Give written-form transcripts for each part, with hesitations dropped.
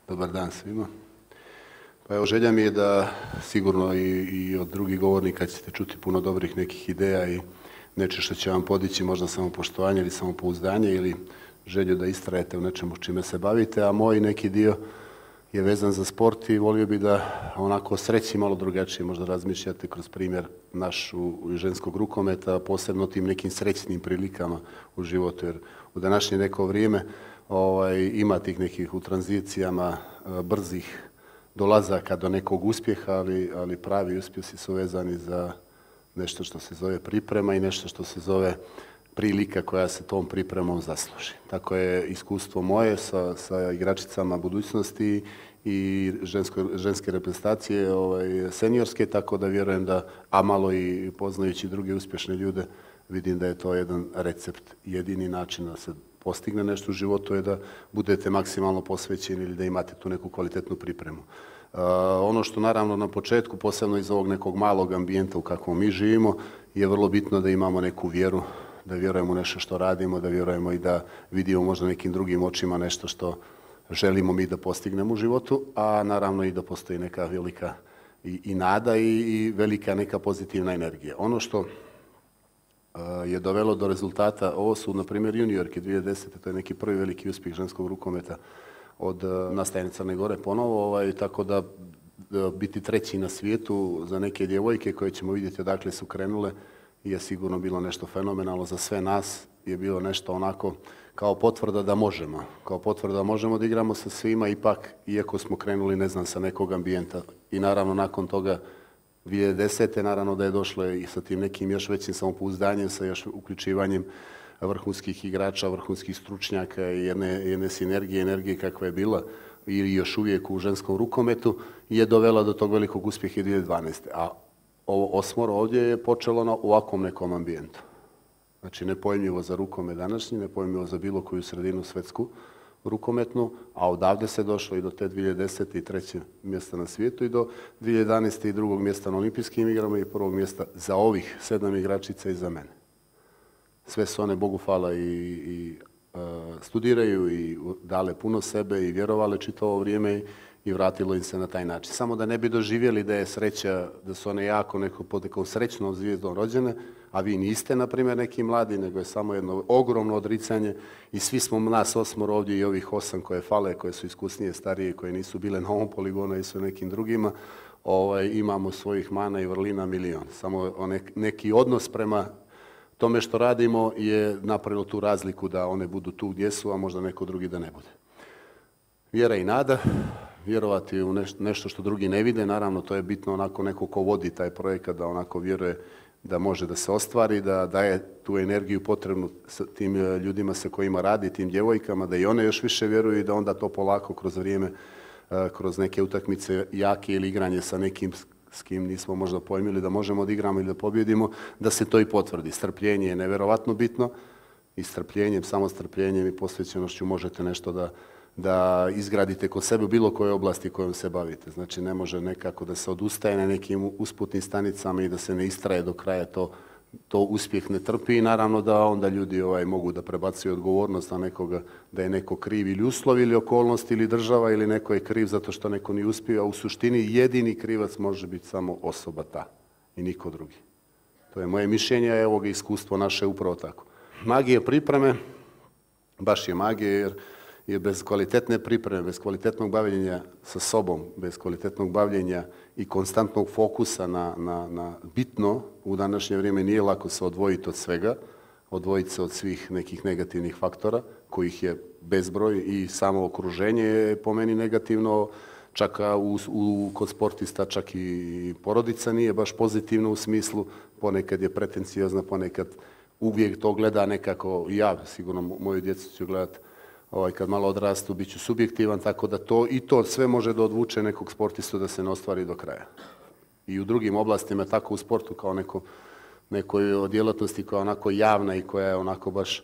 Dobar dan svima. Pa evo, želja mi je da sigurno i od drugih govornika ćete čuti puno dobrih nekih ideja i nečeg što će vam podići možda samopoštovanje ili samopouzdanje ili želju da istrajete u nečemu čime se bavite, a moj neki dio je vezan za sport i volio bi da onako Sreći malo drugačije možda razmišljate kroz primjer našu ženskog rukometa, posebno tim nekim srećnim prilikama u životu, jer u današnje neko vrijeme ima tih nekih u tranzicijama brzih dolazaka do nekog uspjeha, ali pravi uspjesi su vezani za nešto što se zove priprema i nešto što se zove prilika koja se tom pripremom zasluži. Tako je iskustvo moje sa igračicama budućnosti i ženske reprezentacije seniorske, tako da vjerujem da, a malo i poznajući druge uspješne ljude, vidim da je to jedan recept, jedini način da se postigne nešto u životu je da budete maksimalno posvećeni ili da imate tu neku kvalitetnu pripremu. Ono što naravno na početku, posebno iz ovog nekog malog ambijenta u kakvom mi živimo, je vrlo bitno da imamo neku vjeru, da vjerujemo u nešto što radimo, da vjerujemo i da vidimo možda nekim drugim očima nešto što želimo mi da postignemo u životu, a naravno i da postoji neka velika i nada i velika neka pozitivna energija. Ono što je dovelo do rezultata, ovo su na primjer juniorke 2010. To je neki prvi veliki uspjeh ženskog rukometa od nastajanja Crne Gore ponovo, tako da biti treći na svijetu za neke djevojke koje ćemo vidjeti odakle su krenule je sigurno bilo nešto fenomenalno. Za sve nas je bilo nešto onako kao potvrda da možemo. Kao potvrda da možemo da igramo sa svima, ipak, iako smo krenuli, ne znam, sa nekog ambijenta. I naravno nakon toga 2010. naravno da je došlo i sa tim nekim još većim samopouzdanjem, sa još uključivanjem vrhunskih igrača, vrhunskih stručnjaka i jedne sinergije, energije kakva je bila i još uvijek u ženskom rukometu je dovela do tog velikog uspjeha 2012. A ovo osmoro ovdje je počelo na ovakvom nekom ambijentu. Znači nepojmljivo za rukomet današnji, nepojmljivo za bilo koju sredinu svetsku rukometnu, a odavde se došlo i do te 2010. i treće mjesta na svijetu i do 2011. i drugog mjesta na olimpijskim igrama i prvog mjesta za ovih 7 igračica i za mene. Sve su one, Bogu hvala, i studiraju i dale puno sebe i vjerovale čitavo vrijeme i vratilo im se na taj način. Samo da ne bi doživjeli da je Sreća, da su one jako pod nekom srećnom zvijezdom rođene, a vi niste, na primjer, neki mladi, nego je samo jedno ogromno odricanje i svi smo nas osmoro ovdje i ovih 8 koje fale, koje su iskusnije, starije, koje nisu bile na ovom poligonu i su nekim drugima, imamo svojih mana i vrlina milion. Samo neki odnos prema tome što radimo je napravilo tu razliku da one budu tu gdje su, a možda neko drugi da ne bude. Vjera i nada, vjerovati u nešto što drugi ne vide, naravno to je bitno onako neko ko vodi taj projekat, da onako vjeruje da može da se ostvari, da daje tu energiju potrebnu tim ljudima sa kojima radi, tim djevojkama, da i one još više vjeruju i da onda to polako kroz vrijeme, kroz neke utakmice jake ili igranje sa nekim s kim nismo možda pojmili da možemo da igramo ili da pobjedimo, da se to i potvrdi. Strpljenje je nevjerovatno bitno i strpljenjem, samo strpljenjem i posvećenošću možete nešto da izgradite kod sebe u bilo kojoj oblasti kojom se bavite. Znači ne može nekako da se odustaje na nekim usputnim stanicama i da se ne istraje do kraja, to uspjeh ne trpi i naravno da onda ljudi mogu da prebacuju odgovornost na nekoga, da je neko kriv ili uslov ili okolnost ili država ili neko je kriv zato što neko nije uspio, a u suštini jedini krivac može biti samo osoba ta i niko drugi. To je moje mišljenje, a evo ga iskustvo naše upravo tako. Magija pripreme, baš je magija jer bez kvalitetne pripreme, bez kvalitetnog bavljenja sa sobom, bez kvalitetnog bavljenja i konstantnog fokusa na bitno, u današnje vrijeme nije lako se odvojiti od svega, odvojiti se od svih nekih negativnih faktora, kojih je bezbroj i samo okruženje je po meni negativno, čak kod sportista, čak i porodica nije baš pozitivno u smislu, ponekad je pretenciozna, ponekad uvijek to gleda nekako, ja sigurno moju djecu ću gledati, kad malo odrastu, bit ću subjektivan, tako da to sve može da odvuče nekog sportistu da se ne ostvari do kraja. I u drugim oblastima, tako u sportu kao nekoj djelatnosti koja je onako javna i koja je onako baš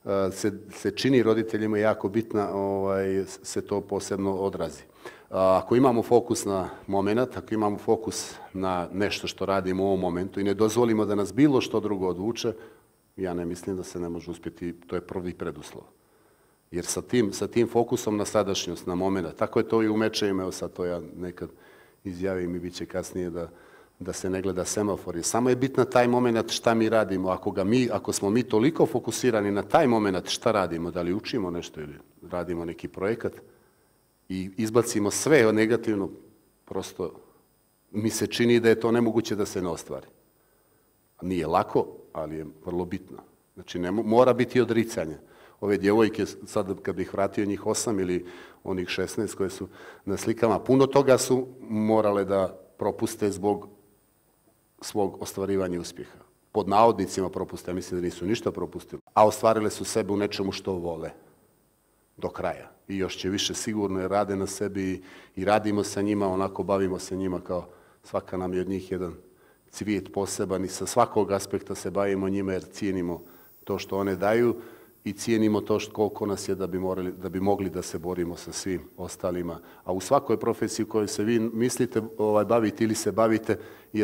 se čini roditeljima jako bitna, se to posebno odrazi. Ako imamo fokus na moment, ako imamo fokus na nešto što radimo u ovom momentu i ne dozvolimo da nas bilo što drugo odvuče, ja ne mislim da se ne može uspjeti, to je prvi preduslov. Jer sa tim fokusom na sadašnjost, na moment, tako je to i u mečevima, evo sad to ja nekad izjavim i bit će kasnije da se ne gleda semafor. Samo je bitna taj moment šta mi radimo. Ako smo mi toliko fokusirani na taj moment šta radimo, da li učimo nešto ili radimo neki projekat i izbacimo sve negativno, prosto mi se čini da je to nemoguće da se ne ostvari. Nije lako, ali je vrlo bitno. Znači, mora biti odricanje. Ove djevojke, sad kad bih vratio njih 8 ili onih 16 koje su na slikama, puno toga su morale da propuste zbog svog ostvarivanja uspjeha. Pod navodnicima propuste, ja mislim da nisu ništa propustili, a ostvarile su sebe u nečemu što vole do kraja. I još će više sigurno jer rade na sebi i radimo sa njima, onako bavimo se njima kao svaka nam je od njih jedan cvijet poseban i sa svakog aspekta se bavimo njima jer cijenimo to što one daju i cijenimo to koliko nas je da bi mogli da se borimo sa svim ostalima. A u svakoj profesiji u kojoj se vi mislite baviti ili se bavite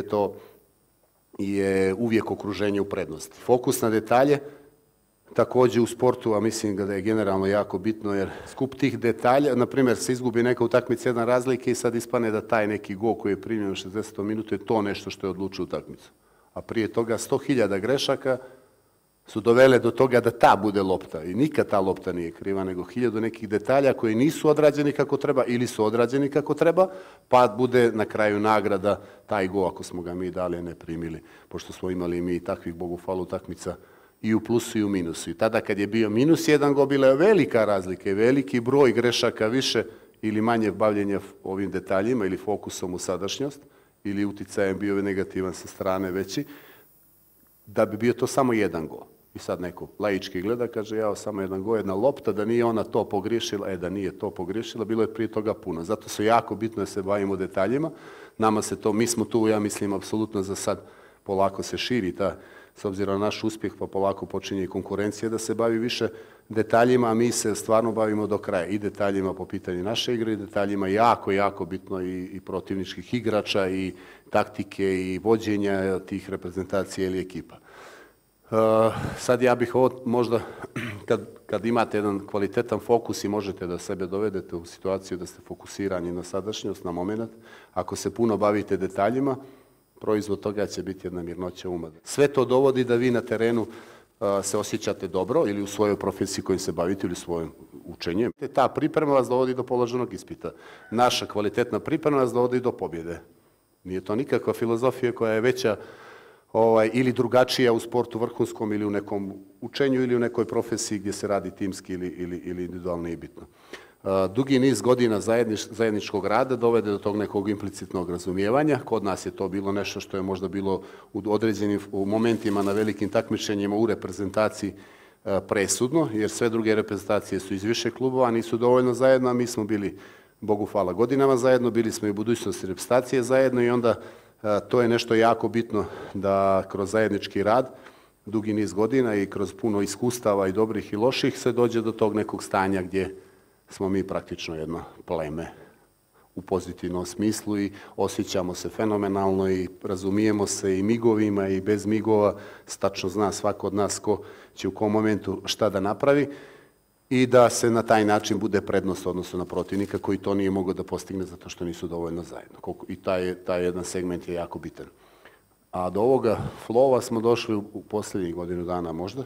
je uvijek okruženje u prednosti. Fokus na detalje, također u sportu, a mislim da je generalno jako bitno jer skup tih detalja, na primjer se izgubi neka utakmica jedna razlike i sad ispane da taj neki gol koji je primljen u 60. minutu je to nešto što je odlučio utakmicu. A prije toga 100.000 grešaka su dovele do toga da ta bude lopta i nikad ta lopta nije kriva, nego 1000 nekih detalja koji nisu odrađeni kako treba ili su odrađeni kako treba, pa bude na kraju nagrada taj gol ako smo ga mi dali, ne primili, pošto smo imali mi takvih, Bogu hvala, utakmica i u plusu i u minusu. I tada kad je bio -1 gol, bila je velika razlika i veliki broj grešaka više ili manje bavljenja ovim detaljima ili fokusom u sadašnjost ili uticajem bio negativan sa strane veći, da bi bio to samo 1 gol. I sad neko laički gleda, kaže ja samo 1 gol, 1 lopta, da nije ona to pogriješila, da nije to pogriješila, bilo je prije toga puno. Zato su jako bitno da se bavimo detaljima. Nama se to, mi smo tu, ja mislim, apsolutno za sad polako se širi s obzirom na naš uspjeh, pa polako počinje i konkurencija da se bavi više detaljima, a mi se stvarno bavimo do kraja i detaljima po pitanju naše igre i detaljima jako, jako bitno i protivničkih igrača i taktike i vođenja tih reprezentacija ili ekipa. Sad ja bih ovo možda, kad imate jedan kvalitetan fokus i možete da sebe dovedete u situaciju da ste fokusirani na sadašnjost, na moment, ako se puno bavite detaljima, proizvod toga će biti jedna mirnoća uma. Sve to dovodi da vi na terenu se osjećate dobro ili u svojoj profesiji kojim se bavite ili svojim učenjem. Ta priprema vas dovodi do položenog ispita. Naša kvalitetna priprema vas dovodi do pobjede. Nije to nikakva filozofija koja je veća ili drugačija u sportu vrhunskom ili u nekom učenju ili u nekoj profesiji gdje se radi timski ili individualno nije bitno. Dugi niz godina zajedničkog rada dovede do tog nekog implicitnog razumijevanja. Kod nas je to bilo nešto što je možda bilo u određenim momentima na velikim takmičenjima u reprezentaciji presudno, jer sve druge reprezentacije su iz više klubova, nisu dovoljno zajedno, a mi smo bili, Bogu hvala, godinama zajedno, bili smo i u budućnosti reprezentacije zajedno i onda to je nešto jako bitno da kroz zajednički rad, dugi niz godina i kroz puno iskustava i dobrih i loših se dođe do tog nekog stanja gdje smo mi praktično jedno pleme u pozitivnom smislu i osjećamo se fenomenalno i razumijemo se i migovima i bez migova, tačno zna svako od nas ko će u kom momentu šta da napravi i da se na taj način bude prednost odnosno na protivnika koji to nije mogao da postigne zato što nisu dovoljno zajedno. I taj jedan segment je jako bitan. A do ovoga flowa smo došli u posljednjih godinu dana možda,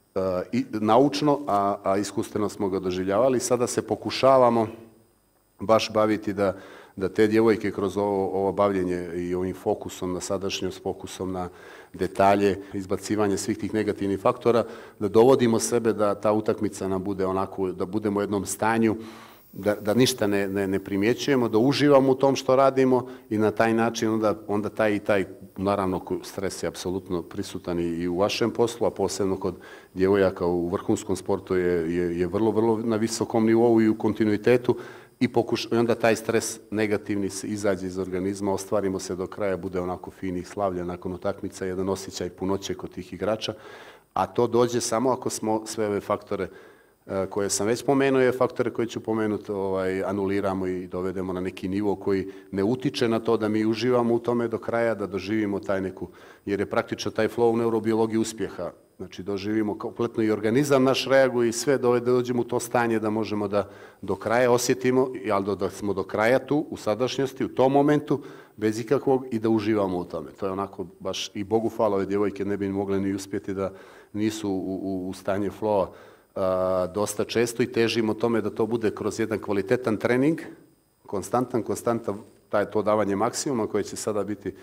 i naučno, a iskustveno smo ga doživljavali. Sada se pokušavamo baš baviti da te djevojke kroz ovo bavljenje i ovim fokusom na sadašnjost, fokusom na detalje, izbacivanje svih tih negativnih faktora, da dovodimo sebe da ta utakmica nam bude onako, da budemo u jednom stanju, da ništa ne primjećujemo, da uživamo u tom što radimo i na taj način onda taj, naravno stres je apsolutno prisutan i u vašem poslu, a posebno kod djevojaka u vrhunskom sportu je vrlo, vrlo na visokom nivou i u kontinuitetu i onda taj stres negativni izađe iz organizma, ostvarimo se do kraja, bude onako finih slavlja nakon utakmica, jedan osjećaj punoće kod tih igrača, a to dođe samo ako smo sve ove faktore koje sam već spomenuo je faktore koje ću pomenuti, anuliramo i dovedemo na neki nivo koji ne utiče na to da mi uživamo u tome do kraja, da doživimo taj neku, jer je praktično taj flow u neurobiologiji uspjeha Znači, doživimo kompletno i organizam naš reaguje i sve da dođemo u to stanje da možemo da do kraja osjetimo, ali da smo do kraja tu, u sadašnjosti, u tom momentu, bez ikakvog i da uživamo u tome. To je onako baš i Bogu hvala, ove djevojke ne bi mogle ni uspjeti da nisu u stanje flowa dosta često i težimo tome da to bude kroz jedan kvalitetan trening, konstantan, to davanje maksimuma koje će sada biti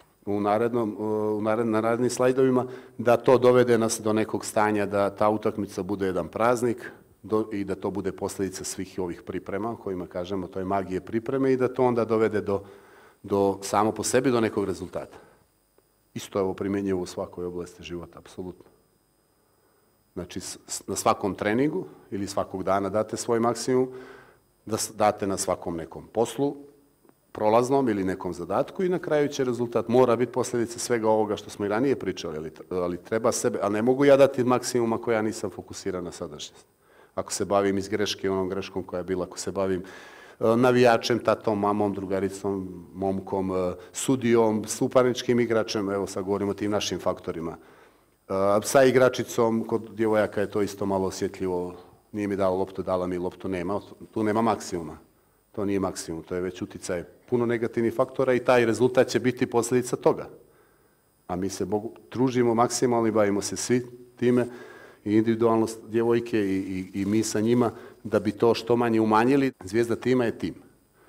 na narednim slajdovima, da to dovede nas do nekog stanja da ta utakmica bude jedan praznik i da to bude posljedica svih ovih priprema o kojima kažemo, to je magije pripreme i da to onda dovede do samo po sebi do nekog rezultata. Isto je ovo primjenjivo u svakoj oblasti života, apsolutno. Znači, na svakom treningu ili svakog dana date svoj maksimum, da date na svakom nekom poslu, prolaznom ili nekom zadatku i na kraju će rezultat mora biti posljedica svega ovoga što smo i ranije pričali, ali treba sebe, a ne mogu ja dati maksimum ako ja nisam fokusiran na sadašnjost. Ako se bavim iz greške, onom greškom koja je bila, ako se bavim navijačem, tatom, mamom, drugaricom, momkom, sudijom, suparničkim igračem, evo sad govorimo o tim našim faktorima. Sa igračicom, kod djevojaka je to isto malo osjetljivo, nije mi dala loptu, dala mi loptu, nema, tu nema maksimuma. To nije maksimum, to je već uticaj puno negativnih faktora i taj rezultat će biti posljedica toga. A mi se tružimo maksimalno i bavimo se svi time, i individualno djevojke i mi sa njima, da bi to što manje umanjili. Zvijezda tima je tim.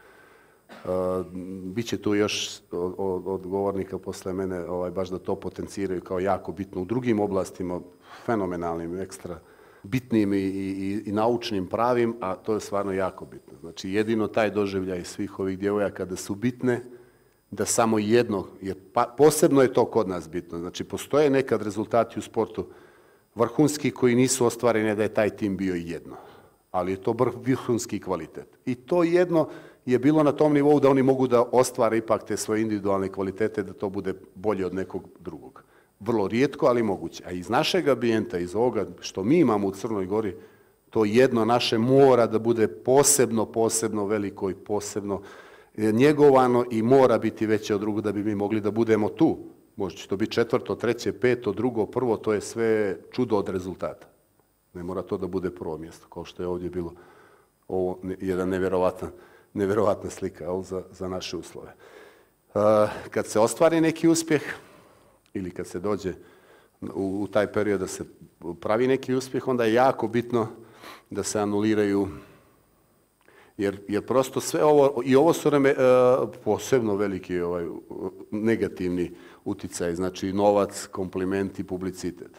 Biće tu još od govornika posle mene baš da to potenciraju kao jako bitno u drugim oblastima, fenomenalnim, ekstra bitnim i naučnim pravim, a to je stvarno jako bitno. Znači, jedino taj doživljaj svih ovih djevojaka da su bitne, da samo jedno, jer posebno je to kod nas bitno. Znači, postoje nekad rezultati u sportu vrhunski koji nisu ostvareni da je taj tim bio jedno, ali je to vrhunski kvalitet. I to jedno je bilo na tom nivou da oni mogu da ostvare ipak te svoje individualne kvalitete, da to bude bolje od nekog drugog. Vrlo rijetko, ali moguće. A iz našeg ambijenta, iz ovoga što mi imamo u Crnoj Gori, to jedno naše mora da bude posebno veliko i posebno njegovano i mora biti veće od drugog da bi mi mogli da budemo tu. Možda će to biti 4., 3., 5., 2., 1., to je sve čudo od rezultata. Ne mora to da bude prvo mjesto, kao što je ovdje bilo ovo jedan nevjerovatna slika za naše uslove. Kad se ostvari neki uspjeh ili kad se dođe u taj period da se pravi neki uspjeh, onda je jako bitno da se anuliraju, jer prosto sve ovo, i ovo su posebno veliki negativni uticaj, znači novac, komplimenti, publicitet.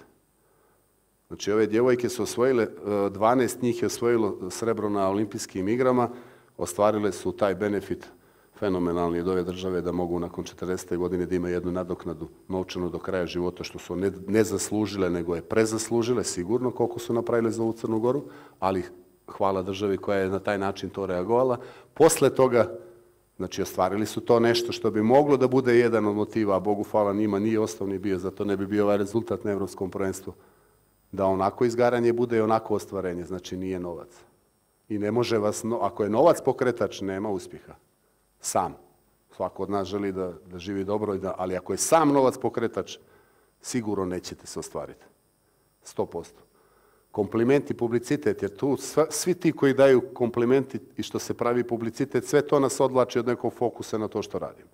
Znači, ove djevojke su osvojile, 12 njih je osvojilo srebro na olimpijskim igrama, ostvarile su taj benefit fenomenalni od ove države da mogu nakon 40. godine da imaju jednu nadoknadu novčanu do kraja života, što su ne zaslužile, nego je prezaslužile, sigurno koliko su napravile za ovu Crnu Goru, ali hvala državi koja je na taj način to reagovala. Posle toga, znači, ostvarili su to nešto što bi moglo da bude jedan od motiva, a Bogu hvala njima nije osnovni bio, zato ne bi bio ovaj rezultat na Evropskom prvenstvu, da onako izgaranje bude i onako ostvarenje, znači nije novac. I ne može vas, ako je novac pokretač, nema uspjeha. Sam. Svako od nas želi da živi dobro, ali ako je sam novac pokretač, sigurno nećete se ostvariti. 100%. Komplimenti, publicitet, jer tu svi ti koji daju komplimenti i što se pravi publicitet, sve to nas odvlači od nekog fokusa na to što radimo.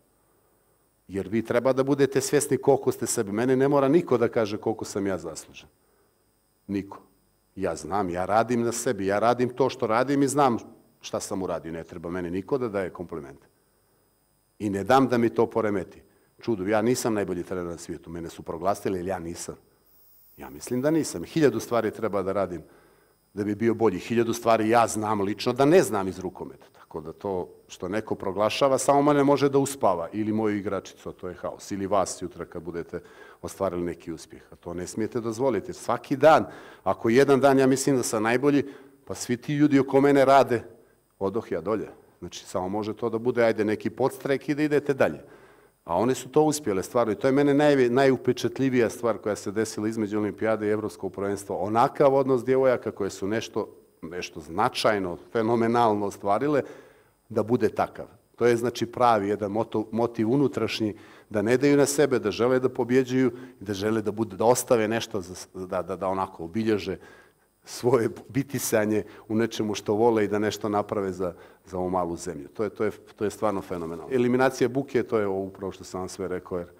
Jer vi treba da budete svjesni koliko ste sebi. Mene ne mora niko da kaže koliko sam ja zaslužen. Niko. Ja znam, ja radim na sebi, ja radim to što radim i znam šta sam uradio. Ne treba meni niko da daje komplimente. I ne dam da mi to poremeti. Čudo, ja nisam najbolji trener na svijetu. Mene su proglasili ili ja nisam. Ja mislim da nisam. 1000 stvari treba da radim da bi bio bolji. 1000 stvari ja znam lično da ne znam iz rukometa. Tako da to što neko proglašava samo mene može da uspava. Ili moju igračicu, a to je haos. Ili vas jutra kad budete ostvarili neki uspjeh. A to ne smijete dozvoliti. Svaki dan, ako jedan dan ja mislim da sam najbolji, pa svi ti ljudi oko mene rade, odoh ja dolje. Znači, samo može to da bude, ajde, neki podstrek i da idete dalje. A one su to uspjele stvarno i to je mene najupečatljivija stvar koja se desila između Olimpijade i Evropskog prvenstva. Onakav odnos djevojaka koje su nešto značajno, fenomenalno ostvarile, da bude takav. To je znači pravi jedan motiv unutrašnji, da ne daju na sebe, da žele da pobjeđuju i da žele da ostave nešto, da onako obilježe svoje bitisanje u nečemu što vole i da nešto naprave za ovu malu zemlju. To je stvarno fenomenalno. Eliminacija buke, to je upravo što sam vam sve rekao, jer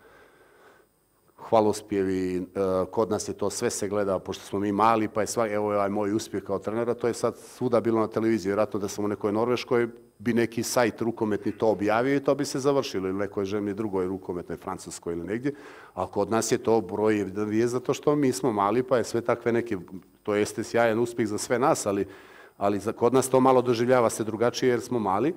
hvalospjevi, kod nas je to sve se gleda, pošto smo mi mali, pa je evo ovaj moj uspjeh kao trenera, to je sad svuda bilo na televiziji, vjerojatno da sam u nekoj Norveškoj bi neki sajt rukometni to objavio i to bi se završilo, ili nekoj žemlji drugoj rukometnoj, Francuskoj ili negdje, a kod nas je to broj je zato što mi smo mali, pa je sve takve neke, to jeste sjajan uspjeh za sve nas, ali kod nas to malo doživljava se drugačije jer smo mali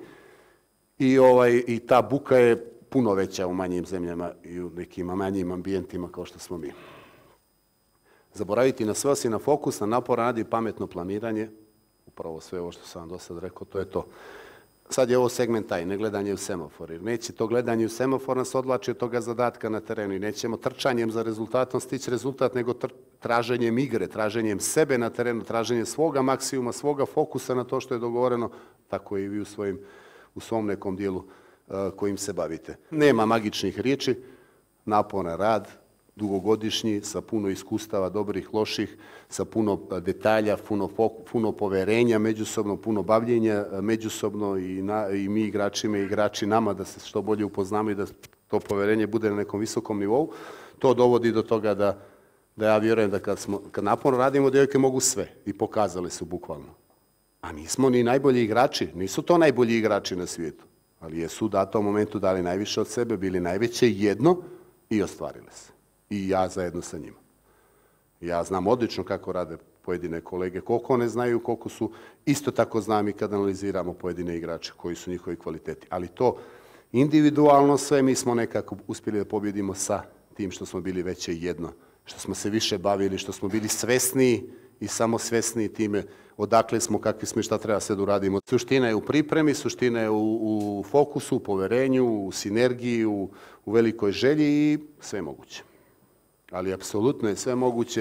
i ta buka je puno veća u manjim zemljama i u nekim manjim ambijentima kao što smo mi. Zaboraviti na sve osim na fokus, na napor, rad i pametno planiranje, upravo sve ovo što sam vam do sad rekao, to je to. Sad je ovo segment taj, ne gledanje u semafor, jer neće to gledanje u semafor nas odvlači od toga zadatka na terenu i nećemo trčanjem za rezultatom stići rezultat, nego traženjem igre, traženjem sebe na terenu, traženjem svoga maksimuma, svoga fokusa na to što je dogovoreno, tako i vi u svom nekom dijelu kojim se bavite. Nema magičnih riječi, naporan rad, dugogodišnji, sa puno iskustava, dobrih, loših, sa puno detalja, puno poverenja međusobno, puno bavljenja međusobno i mi igračima i igrači nama da se što bolje upoznamo i da to poverenje bude na nekom visokom nivou. To dovodi do toga da ja vjerujem da kad naporno radimo, djevojke mogu sve i pokazali su bukvalno. A nismo ni najbolji igrači, nisu to najbolji igrači na svijetu, ali jesu u datom momentu dali najviše od sebe, bili najveće jedno i ostvarile se. I ja zajedno sa njima. Ja znam odlično kako rade pojedine kolege, koliko one znaju, koliko su, isto tako znam i kad analiziramo pojedine igrače, koji su njihovi kvaliteti. Ali to individualno sve mi smo nekako uspjeli da pobjedimo sa tim što smo bili veće jedno, što smo se više bavili, što smo bili svesniji i samo svesniji time odakle smo, kakvi smo i šta treba sve da uradimo. Suština je u pripremi, suština je u fokusu, u poverenju, u sinergiji, u velikoj želji i sve je moguće. Ali apsolutno je sve moguće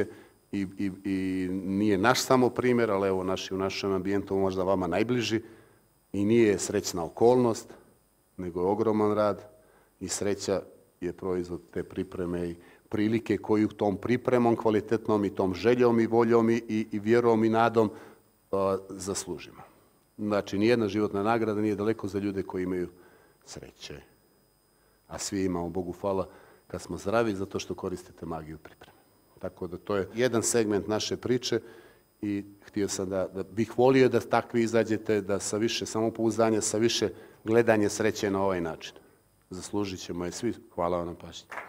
i nije naš samo primjer, ali evo u našem ambijentu možda vama najbliži i nije srećna okolnost, nego je ogroman rad i sreća je proizvod te pripreme i prilike koju tom pripremom kvalitetnom i tom željom i voljom i vjerom i nadom zaslužimo. Znači, nijedna životna nagrada nije daleko za ljude koji imaju sreće. A svi imamo, Bogu hvala, kad smo zdravi, zato što koristite magiju pripreme. Tako da to je jedan segment naše priče i htio sam da bih volio da takvi izađete, da sa više samopouzdanja, sa više gledanja sreće na ovaj način. Zaslužit ćemo je svi. Hvala vam na pažnji.